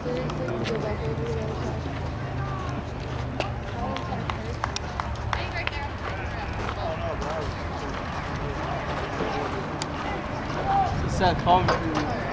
Go back over to the other side. It's that calm.